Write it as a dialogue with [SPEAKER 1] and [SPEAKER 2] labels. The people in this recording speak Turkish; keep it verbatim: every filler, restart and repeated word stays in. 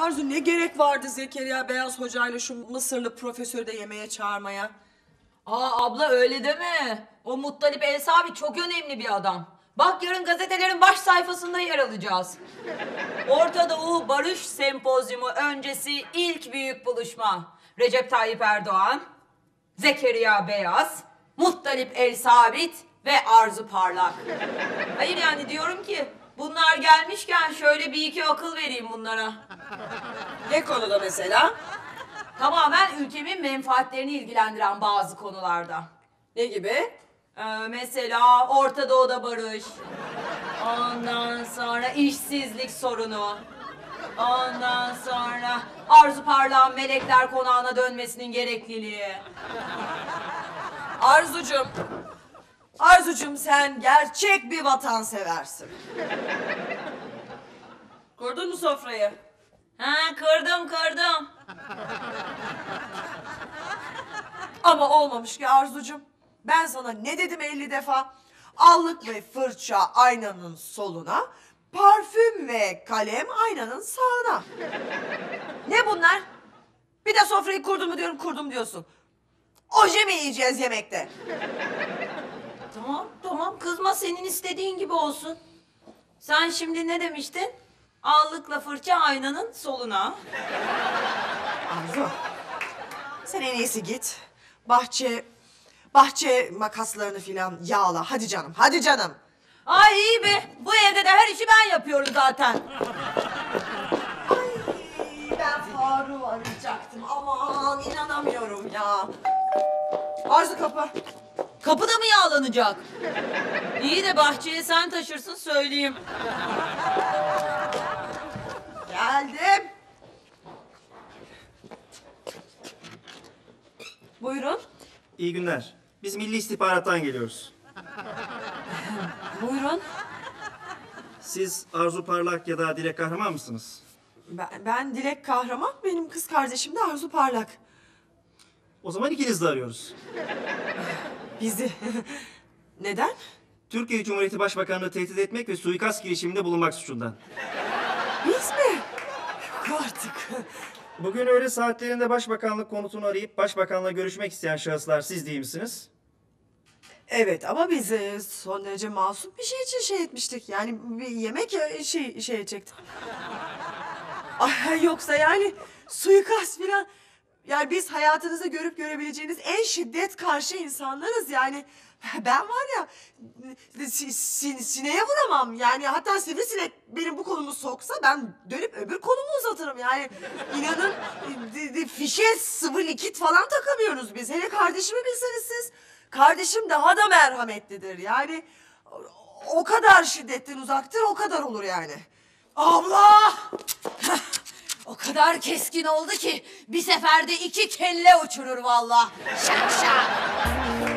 [SPEAKER 1] Arzu ne gerek vardı Zekeriya Beyaz Hoca'yla şu Mısırlı profesörü de yemeğe çağırmaya?
[SPEAKER 2] Aa abla öyle deme. O Muttalip El Sabit çok önemli bir adam. Bak yarın gazetelerin baş sayfasında yer alacağız. Orta Doğu Barış Sempozyumu öncesi ilk büyük buluşma. Recep Tayyip Erdoğan, Zekeriya Beyaz, Muttalip El Sabit ve Arzu Parlak. Hayır yani diyorum ki bunlar gelmişken şöyle bir iki akıl vereyim bunlara.
[SPEAKER 1] Ne konuda mesela?
[SPEAKER 2] Tamamen ülkemin menfaatlerini ilgilendiren bazı konularda.
[SPEAKER 1] Ne gibi?
[SPEAKER 2] Ee, mesela Orta Doğu'da barış. Ondan sonra işsizlik sorunu. Ondan sonra Arzu Parlak'ın Melekler Konağı'na dönmesinin gerekliliği.
[SPEAKER 1] Arzucum, Arzucum sen gerçek bir vatanseversin. Kurdun mu sofrayı?
[SPEAKER 2] Ha kırdım kırdım.
[SPEAKER 1] Ama olmamış ki Arzucum. Ben sana ne dedim elli defa? Allık ve fırça aynanın soluna, parfüm ve kalem aynanın sağına. Ne bunlar? Bir de sofrayı kurdum mu diyorum, kurdum diyorsun. Oje mi yiyeceğiz yemekte?
[SPEAKER 2] Tamam tamam kızma senin istediğin gibi olsun. Sen şimdi ne demiştin? Allıkla fırça aynanın soluna.
[SPEAKER 1] Arzu, sen en iyisi git. Bahçe, bahçe makaslarını filan yağla. Hadi canım, hadi canım.
[SPEAKER 2] Ay iyi be. Bu evde de her işi ben yapıyorum zaten.
[SPEAKER 1] Ay, ben Faruk'u arayacaktım. Aman inanamıyorum ya. Arzu kapı.
[SPEAKER 2] Kapı da mı yağlanacak? İyi de bahçeye sen taşırsın söyleyeyim.
[SPEAKER 1] Geldim. Buyurun.
[SPEAKER 3] İyi günler. Biz Milli İstihbarat'tan geliyoruz.
[SPEAKER 1] Buyurun.
[SPEAKER 3] Siz Arzu Parlak ya da Dilek Kahraman mısınız?
[SPEAKER 1] Ben, ben Dilek Kahraman, benim kız kardeşim de Arzu Parlak.
[SPEAKER 3] O zaman ikiniz de arıyoruz.
[SPEAKER 1] Bizi. Neden?
[SPEAKER 3] Türkiye Cumhuriyeti Başbakanı'nı tehdit etmek ve suikast girişiminde bulunmak suçundan.
[SPEAKER 1] Biz mi? Yok artık.
[SPEAKER 3] Bugün öğle saatlerinde Başbakanlık konutunu arayıp Başbakan'la görüşmek isteyen şahıslar siz değil misiniz?
[SPEAKER 1] Evet ama biz e, son derece masum bir şey için şey etmiştik. Yani bir yemek e, şey şey edecektik. Ay, yoksa yani suikast filan. Yani biz hayatınızda görüp görebileceğiniz en şiddet karşı insanlarız yani. Ben var ya si, si, sineye vuramam yani, hatta sivrisinek benim bu kolumu soksa ben dönüp öbür kolumu uzatırım yani. İnanın de, de, fişe sıvı likit falan takamıyoruz biz. Hele kardeşimi bilseniz siz. Kardeşim daha da merhametlidir yani. O kadar şiddetten uzaktır, o kadar olur yani.
[SPEAKER 2] Abla! O kadar keskin oldu ki bir seferde iki kelle uçurur vallahi. Şak şak.